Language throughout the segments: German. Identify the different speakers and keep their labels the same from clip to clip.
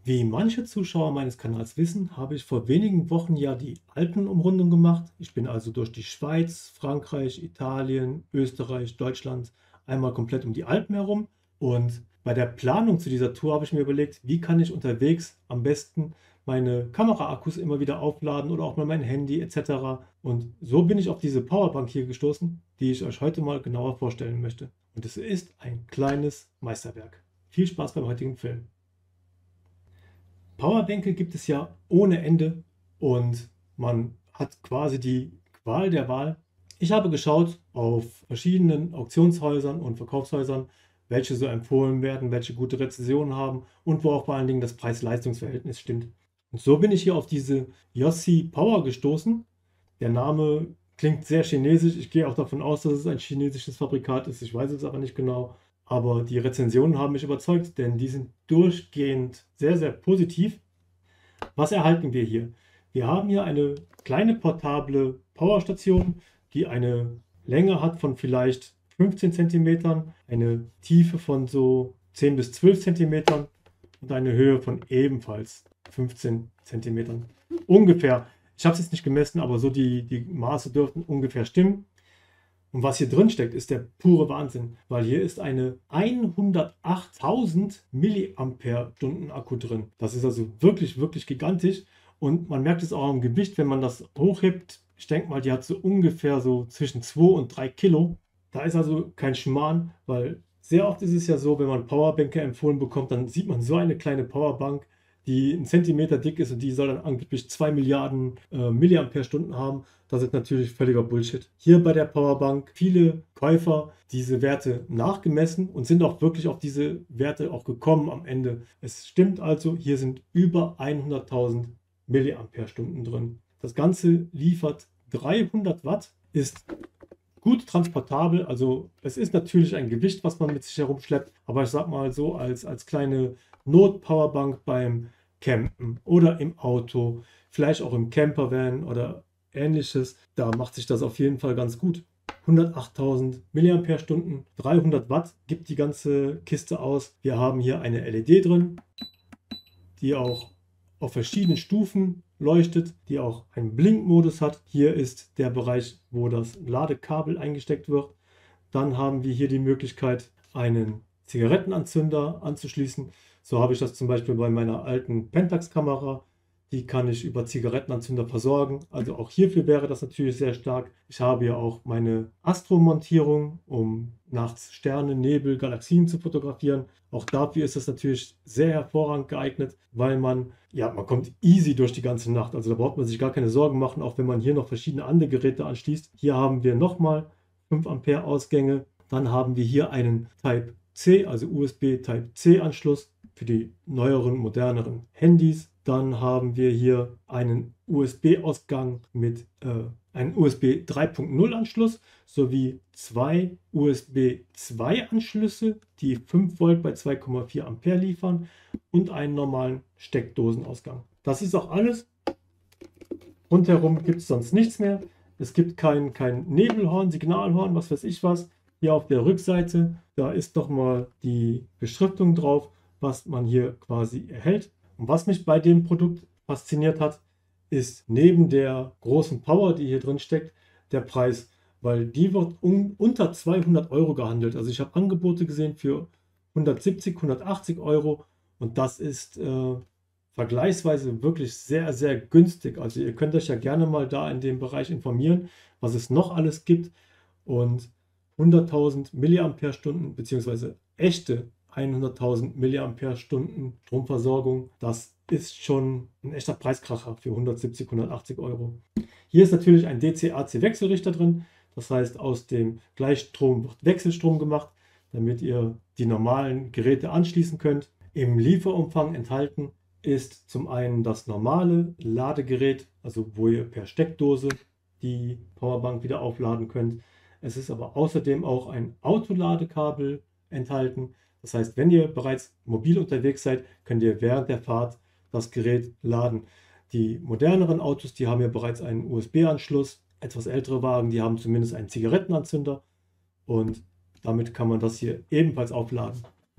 Speaker 1: Wie manche Zuschauer meines Kanals wissen, habe ich vor wenigen Wochen ja die Alpenumrundung gemacht. Ich bin also durch die Schweiz, Frankreich, Italien, Österreich, Deutschland einmal komplett um die Alpen herum. Und bei der Planung zu dieser Tour habe ich mir überlegt, wie kann ich unterwegs am besten meine Kameraakkus immer wieder aufladen oder auch mal mein Handy etc. Und so bin ich auf diese Powerbank hier gestoßen, die ich euch heute mal genauer vorstellen möchte. Und es ist ein kleines Meisterwerk. Viel Spaß beim heutigen Film. Powerbänke gibt es ja ohne Ende und man hat quasi die Qual der Wahl. Ich habe geschaut auf verschiedenen Auktionshäusern und Verkaufshäusern, welche so empfohlen werden, welche gute Rezensionen haben und wo auch vor allen Dingen das Preis-Leistungs-Verhältnis stimmt. Und so bin ich hier auf diese Yossi Power gestoßen. Der Name klingt sehr chinesisch. Ich gehe auch davon aus, dass es ein chinesisches Fabrikat ist. Ich weiß es aber nicht genau. Aber die Rezensionen haben mich überzeugt, denn die sind durchgehend sehr, sehr positiv. Was erhalten wir hier? Wir haben hier eine kleine portable Powerstation, die eine Länge hat von vielleicht 15 Zentimetern, eine Tiefe von so 10 bis 12 Zentimetern und eine Höhe von ebenfalls 15 Zentimetern. Ungefähr. Ich habe es jetzt nicht gemessen, aber so die Maße dürften ungefähr stimmen. Und was hier drin steckt, ist der pure Wahnsinn, weil hier ist eine 108.000 Milliampere-Stunden Akku drin. Das ist also wirklich, wirklich gigantisch und man merkt es auch am Gewicht, wenn man das hochhebt. Ich denke mal, die hat so ungefähr so zwischen 2 und 3 Kilo. Da ist also kein Schmarrn, weil sehr oft ist es ja so, wenn man Powerbänke empfohlen bekommt, dann sieht man so eine kleine Powerbank, die einen Zentimeter dick ist und die soll dann angeblich 2 Milliarden Milliampere-Stunden haben. Das ist natürlich völliger Bullshit. Hier bei der Powerbank viele Käufer diese Werte nachgemessen und sind auch wirklich auf diese Werte auch gekommen am Ende. Es stimmt also, hier sind über 100.000 Milliampere-Stunden drin. Das Ganze liefert 300 Watt, ist gut transportabel. Also es ist natürlich ein Gewicht, was man mit sich herumschleppt, aber ich sag mal so als kleine Not-Powerbank beim Campen oder im Auto, vielleicht auch im Campervan oder ähnliches, da macht sich das auf jeden Fall ganz gut. 108.000 Milliampere-Stunden, 300 Watt gibt die ganze Kiste aus. Wir haben hier eine LED drin, die auch auf verschiedenen Stufen leuchtet, die auch einen Blinkmodus hat. Hier ist der Bereich, wo das Ladekabel eingesteckt wird. Dann haben wir hier die Möglichkeit, einen Zigarettenanzünder anzuschließen. So habe ich das zum Beispiel bei meiner alten Pentax-Kamera. Die kann ich über Zigarettenanzünder versorgen. Also auch hierfür wäre das natürlich sehr stark. Ich habe ja auch meine Astro-Montierung, um nachts Sterne, Nebel, Galaxien zu fotografieren. Auch dafür ist das natürlich sehr hervorragend geeignet, weil man kommt easy durch die ganze Nacht. Also da braucht man sich gar keine Sorgen machen, auch wenn man hier noch verschiedene andere Geräte anschließt. Hier haben wir nochmal 5 Ampere Ausgänge. Dann haben wir hier einen Type-C, also USB Type-C-Anschluss für die neueren, moderneren Handys. Dann haben wir hier einen USB-Ausgang mit einem USB 3.0 Anschluss sowie 2 USB 2 Anschlüsse, die 5 Volt bei 2,4 Ampere liefern und einen normalen Steckdosenausgang. Das ist auch alles. Rundherum gibt es sonst nichts mehr. Es gibt kein Nebelhorn, Signalhorn, was weiß ich was. Hier auf der Rückseite, da ist nochmal die Beschriftung drauf, was man hier quasi erhält. Und was mich bei dem Produkt fasziniert hat, ist neben der großen Power, die hier drin steckt, der Preis, weil die wird unter 200 Euro gehandelt. Also ich habe Angebote gesehen für 170, 180 Euro und das ist vergleichsweise wirklich sehr, sehr günstig. Also ihr könnt euch ja gerne mal da in dem Bereich informieren, was es noch alles gibt. Und 100.000 Milliampere-Stunden beziehungsweise echte 100.000 Milliampere-Stunden Stromversorgung, das ist schon ein echter Preiskracher für 170, 180 Euro. Hier ist natürlich ein DC-AC-Wechselrichter drin. Das heißt, aus dem Gleichstrom wird Wechselstrom gemacht, damit ihr die normalen Geräte anschließen könnt. Im Lieferumfang enthalten ist zum einen das normale Ladegerät, also wo ihr per Steckdose die Powerbank wieder aufladen könnt. Es ist aber außerdem auch ein Autoladekabel enthalten. Das heißt, wenn ihr bereits mobil unterwegs seid, könnt ihr während der Fahrt das Gerät laden. Die moderneren Autos, die haben ja bereits einen USB-Anschluss. Etwas ältere Wagen, die haben zumindest einen Zigarettenanzünder. Und damit kann man das hier ebenfalls aufladen.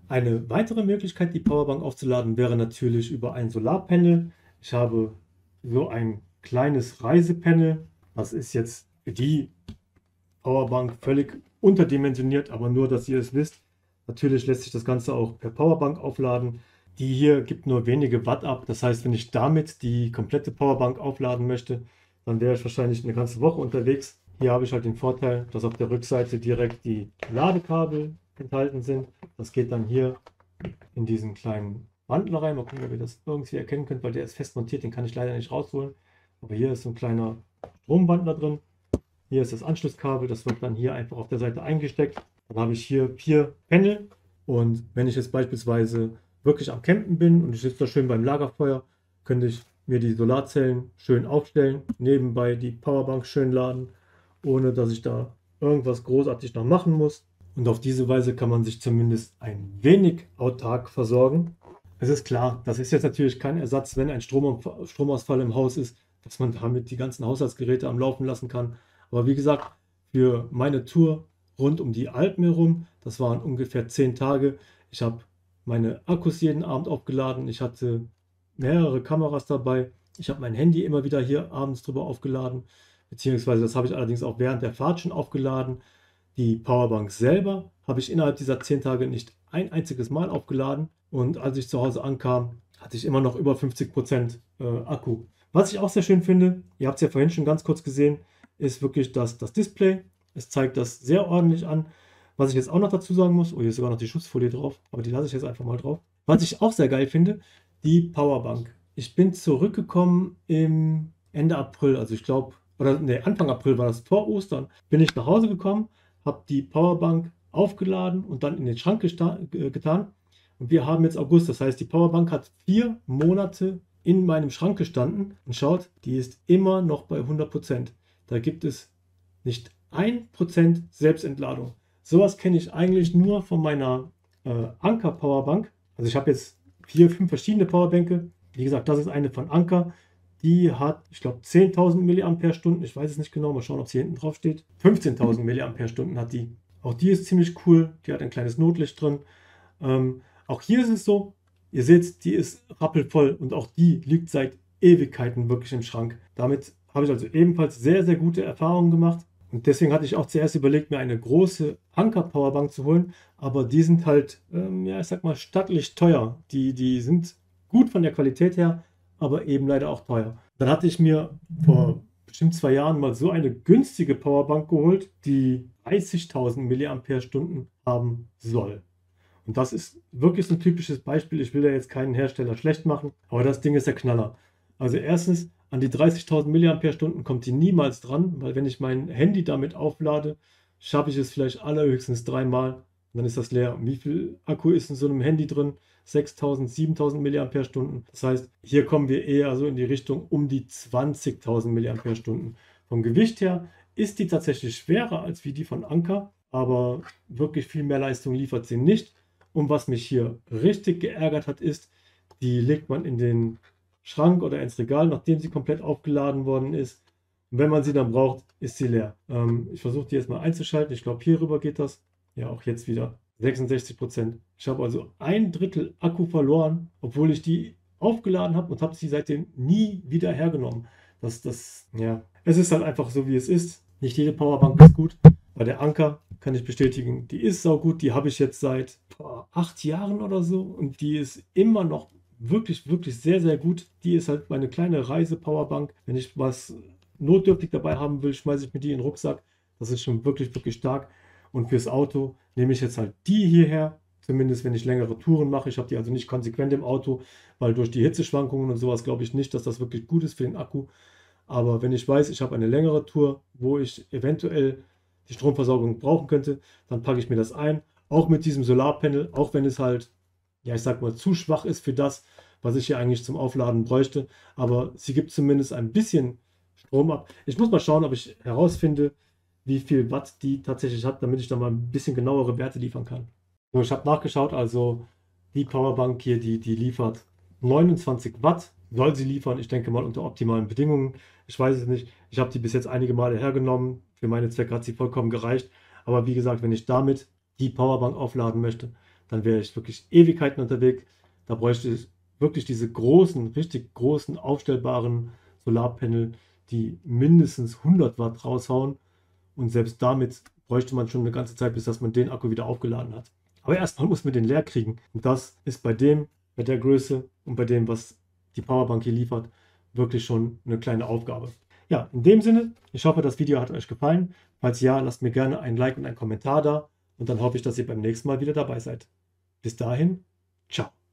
Speaker 1: Eine weitere Möglichkeit, die Powerbank aufzuladen, wäre natürlich über ein Solarpanel. Ich habe so ein kleines Reisepanel. Das ist jetzt für die Powerbank völlig unterdimensioniert, aber nur, dass ihr es wisst. Natürlich lässt sich das Ganze auch per Powerbank aufladen. Die hier gibt nur wenige Watt ab. Das heißt, wenn ich damit die komplette Powerbank aufladen möchte, dann wäre ich wahrscheinlich eine ganze Woche unterwegs. Hier habe ich halt den Vorteil, dass auf der Rückseite direkt die Ladekabel enthalten sind. Das geht dann hier in diesen kleinen Wandler rein. Mal gucken, ob ihr das irgendwie erkennen könnt, weil der ist fest montiert, den kann ich leider nicht rausholen. Aber hier ist so ein kleiner Stromwandler drin. Hier ist das Anschlusskabel, das wird dann hier einfach auf der Seite eingesteckt. Dann habe ich hier 4 Panel und wenn ich jetzt beispielsweise wirklich am Campen bin und ich sitze da schön beim Lagerfeuer, könnte ich mir die Solarzellen schön aufstellen, nebenbei die Powerbank schön laden, ohne dass ich da irgendwas großartig noch machen muss. Und auf diese Weise kann man sich zumindest ein wenig autark versorgen. Es ist klar, das ist jetzt natürlich kein Ersatz, wenn ein Stromausfall im Haus ist, dass man damit die ganzen Haushaltsgeräte am Laufen lassen kann. Aber wie gesagt, für meine Tour rund um die Alpen herum, das waren ungefähr 10 Tage. Ich habe meine Akkus jeden Abend aufgeladen. Ich hatte mehrere Kameras dabei. Ich habe mein Handy immer wieder hier abends drüber aufgeladen. Beziehungsweise das habe ich allerdings auch während der Fahrt schon aufgeladen. Die Powerbank selber habe ich innerhalb dieser 10 Tage nicht ein einziges Mal aufgeladen. Und als ich zu Hause ankam, hatte ich immer noch über 50% Akku. Was ich auch sehr schön finde, ihr habt es ja vorhin schon ganz kurz gesehen, ist wirklich das Display. Es zeigt das sehr ordentlich an. Was ich jetzt auch noch dazu sagen muss, oh, hier ist sogar noch die Schutzfolie drauf, aber die lasse ich jetzt einfach mal drauf. Was ich auch sehr geil finde, die Powerbank. Ich bin zurückgekommen im Ende April, also ich glaube, oder nee, Anfang April war das, vor Ostern, bin ich nach Hause gekommen, habe die Powerbank aufgeladen und dann in den Schrank getan. Und wir haben jetzt August, das heißt, die Powerbank hat 4 Monate in meinem Schrank gestanden und schaut, die ist immer noch bei 100%. Da gibt es nicht 1% Selbstentladung. Sowas kenne ich eigentlich nur von meiner Anker Powerbank. Also ich habe jetzt 4, 5 verschiedene Powerbänke. Wie gesagt, das ist eine von Anker. Die hat, ich glaube, 10.000 mAh. Ich weiß es nicht genau. Mal schauen, ob sie hinten drauf steht. 15.000 mAh hat die. Auch die ist ziemlich cool. Die hat ein kleines Notlicht drin. Auch hier ist es so, ihr seht, die ist rappelvoll und auch die liegt seit Ewigkeiten wirklich im Schrank. Damit habe ich also ebenfalls sehr, sehr gute Erfahrungen gemacht. Und deswegen hatte ich auch zuerst überlegt, mir eine große Anker-Powerbank zu holen. Aber die sind halt, ja, ich sag mal, stattlich teuer. Die sind gut von der Qualität her, aber eben leider auch teuer. Dann hatte ich mir vor bestimmt 2 Jahren mal so eine günstige Powerbank geholt, die 30.000 mAh haben soll. Und das ist wirklich so ein typisches Beispiel. Ich will da jetzt keinen Hersteller schlecht machen, aber das Ding ist der Knaller. Also erstens, an die 30.000 mAh kommt die niemals dran, weil wenn ich mein Handy damit auflade, schaffe ich es vielleicht allerhöchstens 3 Mal und dann ist das leer. Und wie viel Akku ist in so einem Handy drin? 6.000, 7.000 mAh. Das heißt, hier kommen wir eher so in die Richtung um die 20.000 mAh. Vom Gewicht her ist die tatsächlich schwerer als wie die von Anker, aber wirklich viel mehr Leistung liefert sie nicht. Und was mich hier richtig geärgert hat, ist, die legt man in den Schrank oder ins Regal, nachdem sie komplett aufgeladen worden ist. Und wenn man sie dann braucht, ist sie leer. Ich versuche die jetzt mal einzuschalten. Ich glaube, hier rüber geht das. Ja, auch jetzt wieder 66%. Ich habe also 1/3 Akku verloren, obwohl ich die aufgeladen habe und habe sie seitdem nie wieder hergenommen. Ja, es ist halt einfach so, wie es ist. Nicht jede Powerbank ist gut. Bei der Anker kann ich bestätigen, die ist saugut. Die habe ich jetzt seit 8 Jahren oder so und die ist immer noch wirklich, wirklich sehr, sehr gut. Die ist halt meine kleine Reise-Powerbank. Wenn ich was notdürftig dabei haben will, schmeiße ich mir die in den Rucksack. Das ist schon wirklich, wirklich stark. Und fürs Auto nehme ich jetzt halt die hierher. Zumindest wenn ich längere Touren mache. Ich habe die also nicht konsequent im Auto, weil durch die Hitzeschwankungen und sowas glaube ich nicht, dass das wirklich gut ist für den Akku. Aber wenn ich weiß, ich habe eine längere Tour, wo ich eventuell die Stromversorgung brauchen könnte, dann packe ich mir das ein. Auch mit diesem Solarpanel, auch wenn es halt, ja, ich sag mal, zu schwach ist für das, was ich hier eigentlich zum Aufladen bräuchte. Aber sie gibt zumindest ein bisschen Strom ab. Ich muss mal schauen, ob ich herausfinde, wie viel Watt die tatsächlich hat, damit ich da mal ein bisschen genauere Werte liefern kann. So, ich habe nachgeschaut, also die Powerbank hier, die liefert 29 Watt, soll sie liefern. Ich denke mal unter optimalen Bedingungen. Ich weiß es nicht. Ich habe die bis jetzt einige Male hergenommen. Für meine Zwecke hat sie vollkommen gereicht. Aber wie gesagt, wenn ich damit die Powerbank aufladen möchte, dann wäre ich wirklich Ewigkeiten unterwegs. Da bräuchte ich wirklich diese großen, richtig großen, aufstellbaren Solarpanel, die mindestens 100 Watt raushauen. Und selbst damit bräuchte man schon eine ganze Zeit, bis dass man den Akku wieder aufgeladen hat. Aber erstmal muss man den leer kriegen. Und das ist bei der Größe und bei dem, was die Powerbank hier liefert, wirklich schon eine kleine Aufgabe. Ja, in dem Sinne, ich hoffe, das Video hat euch gefallen. Falls ja, lasst mir gerne ein Like und einen Kommentar da. Und dann hoffe ich, dass ihr beim nächsten Mal wieder dabei seid. Bis dahin, ciao.